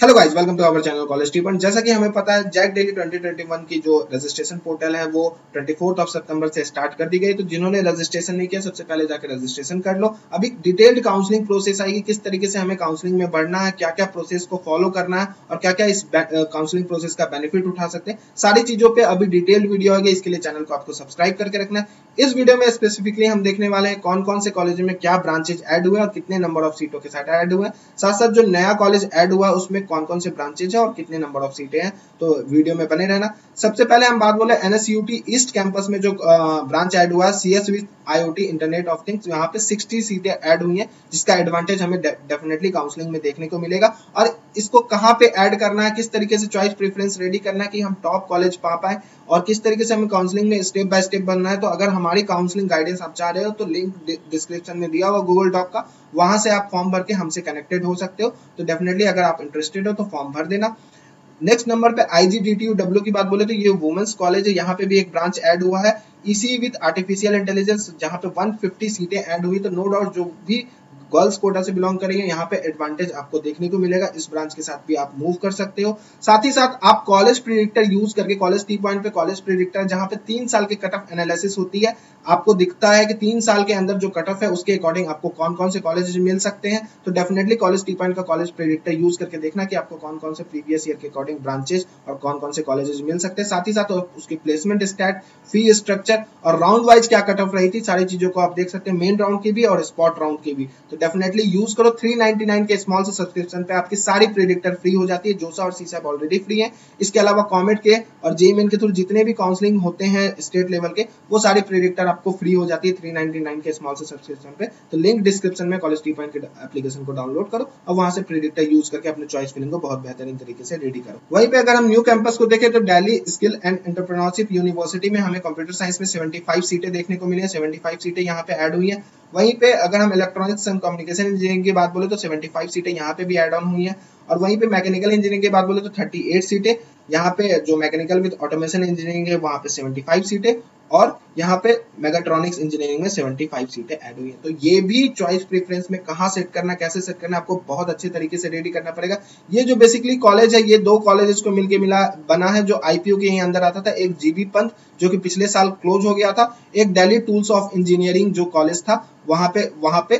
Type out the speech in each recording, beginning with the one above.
Hello guys, welcome to our channel college tip. जैसा कि हमें पता है जैक डेली 2021 की जो रजिस्ट्रेशन पोर्टल है वो 24 सितंबर से स्टार्ट कर दी गई। तो जिन्होंने रजिस्ट्रेशन नहीं किया सबसे पहले जाकर रजिस्ट्रेशन कर लो। अभी डिटेल्ड काउंसलिंग प्रोसेस आएगी, किस तरीके से हमें काउंसलिंग में बढ़ना है, क्या क्या प्रोसेस को फॉलो करना है और क्या क्या इस काउंसलिंग प्रोसेस का बेनिफिट उठा सकते हैं, सारी चीजों पे अभी डिटेल्ड वीडियो आएगी। इसके लिए चैनल को आपको सब्सक्राइब करके रखना है। इस वीडियो में स्पेसिफिकली हम देखने वाले हैं कौन कौन से कॉलेज में क्या ब्रांचेज ऐड हुए और कितने नंबर ऑफ सीटों के साथ ऐड हुए, साथ साथ जो नया कॉलेज ऐड हुआ उसमें कौन कौन से ब्रांचेज है और कितने नंबर ऑफ सीटें हैं। तो वीडियो में बने रहना। सबसे पहले हम बात बोले NSUT ईस्ट कैंपस में जो ब्रांच ऐड हुआ है CS विद IoT इंटरनेट ऑफ थिंग्स, यहाँ पे 60 सीटें ऐड हुई हैं, जिसका एडवांटेज हमें डेफिनेटली काउंसलिंग में देखने को मिलेगा। और इसको कहाँ पे ऐड करना है, किस तरीके से चॉइस प्रेफरेंस रेडी करना है कि हम टॉप कॉलेज पा पाए और किस तरीके से हमें काउंसलिंग में स्टेप बाय स्टेप बनना है। तो अगर हमारी काउंसलिंग गाइडेंस आप चाह रहे हो तो लिंक डिस्क्रिप्शन में दिया हुआ गूगल डॉक का, वहां से आप फॉर्म भर के हमसे कनेक्टेड हो सकते हो। तो डेफिनेटली अगर आप इंटरेस्टेड हो तो फॉर्म भर देना। नेक्स्ट नंबर पे IGDTUW की बात बोले तो ये वुमेन्स कॉलेज है, यहाँ पे भी एक ब्रांच ऐड हुआ है EC विद आर्टिफिशियल इंटेलिजेंस, जहाँ पे 150 सीटें ऐड हुई। तो नो डाउट जो भी गर्ल्स कोटा से बिलोंग करेंगे यहाँ पे एडवांटेज आपको देखने को मिलेगा। इस ब्रांच के साथ भी आप मूव कर सकते हो। साथ ही साथ आप कॉलेज प्रेडिक्टर यूज करके कॉलेज टी पॉइंट पे कॉलेज प्रेडिक्टर, जहाँ पे 3 साल के कट ऑफ एनालिसिस होती है, आपको दिखता है कि 3 साल के अंदर जो कट ऑफ है उसके अकॉर्डिंग आपको कौन कौन से कॉलेज मिल सकते हैं। तो डेफिनेटली कॉलेज टी पॉइंट का कॉलेज प्रेडिक्टर यूज करके देखना कि आपको कौन कौन से प्रीवियस ईयर के अकॉर्डिंग ब्रांचेस और कौन कौन से कॉलेजेस मिल सकते हैं। साथ ही साथ उसकी प्लेसमेंट स्टैट, फी स्ट्रक्चर और राउंड वाइज क्या कट ऑफ रही थी, सारी चीजों को आप देख सकते हैं, मेन राउंड की भी और स्पॉट राउंड की भी। तो डेफिनेटली यूज करो। 399 के स्मॉल से सब्सक्रिप्शन पे आपकी सारी प्रेडिक्टर फ्री हो जाती है। जोसा और सीसैप ऑलरेडी फ्री है। इसके अलावा कॉमेट के और जेईई के थ्रू जितने भी काउंसलिंग होते हैं स्टेट लेवल के, वो सारी प्रेडिक्टर आपको फ्री हो जाती है 399 के स्मॉल से सब्सक्रिप्शन पे। तो लिंक डिस्क्रिप्शन में कॉलेज टी पॉइंट के एप्लीकेशन को डाउनलोड करो और वहां से प्रेडिक्टर यूज करके अपने चॉइस फिलिंग को बहुत बेहतरीन तरीके से रेडी करो। वहीं पे अगर हम न्यू कैंपस को देखें तो Delhi skill and entrepreneurship university में हमें कंप्यूटर साइंस में 75 सीटें देखने को मिली है। 75 सीटें यहाँ पे ऐड हुई है। वहीं पे अगर हम इलेक्ट्रॉनिक्स एंड कम्युनिकेशन इंजीनियरिंग की बात बोले तो 75 सीटें यहाँ पे भी ऐड ऑन हुई है। और वहीं पे मैकेनिकल इंजीनियरिंग की बात बोले तो 38 सीटें, यहाँ पे जो मैकेनिकल विद ऑटोमेशन इंजीनियरिंग है वहाँ पे 75 सीटें और यहाँ पे मेगाट्रॉनिक्स इंजीनियरिंग में 75 सीटें ऐड हुई हैं। तो ये भी चॉइस प्रेफरेंस में कहाँ सेट करना, कैसे सेट करना, आपको बहुत अच्छे तरीके से रेडी करना पड़ेगा। ये जो बेसिकली कॉलेज है, ये 2 कॉलेजेस को मिलके बना है जो IPO के ही अंदर आता था। एक GB पंत जो कि पिछले साल क्लोज हो गया था, एक दिल्ली टूल्स ऑफ इंजीनियरिंग जो कॉलेज था वहां पे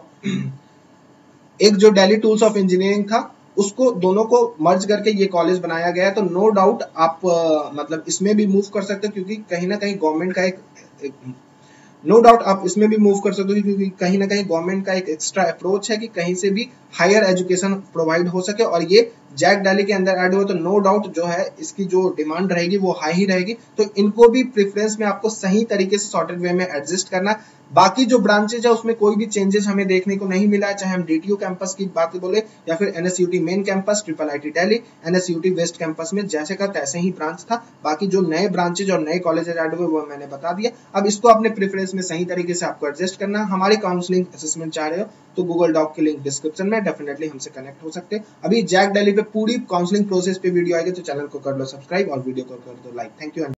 एक जो दिल्ली टूल्स ऑफ इंजीनियरिंग था उसको दोनों को मर्ज करके ये कॉलेज बनाया गया है। तो नो डाउट आप मतलब इसमें भी मूव कर सकते हो, क्योंकि कहीं ना कहीं गवर्नमेंट का नो डाउट आप इसमें भी मूव कर सकते हो, क्योंकि कहीं ना कहीं गवर्नमेंट का एक एक्स्ट्रा अप्रोच है कि कहीं से भी हायर एजुकेशन प्रोवाइड हो सके। और ये जैक दिल्ली के अंदर ऐड हुआ तो नो डाउट जो है इसकी जो डिमांड रहेगी वो हाई ही रहेगी। तो इनको भी प्रेफरेंस में आपको सही तरीके से सॉर्टेड वे में एडजस्ट करना। बाकी जो ब्रांचेज है उसमें कोई भी चेंजेस हमें देखने को नहीं मिला है, चाहे हम DTU कैंपस की बात बोले या फिर NSUT main campus, IIIT Delhi, NSUT west campus में जैसे का तैसे ही ब्रांच था। बाकी जो नए ब्रांचेज और नए कॉलेजेज ऐड हुए वो मैंने बता दिया। अब इसको अपने प्रेफरेंस में सही तरीके से आपको एडजस्ट करना। हमारी काउंसलिंग असेसमेंट चाह रहे हो तो गूगल डॉक की लिंक डिस्क्रिप्शन में, डेफिनेटली हमसे कनेक्ट हो सकते हैं। अभी जैक दिल्ली पे पूरी काउंसलिंग प्रोसेस पे वीडियो आएगी, तो चैनल को कर लो सब्सक्राइब और वीडियो को कर दो लाइक। Thank you.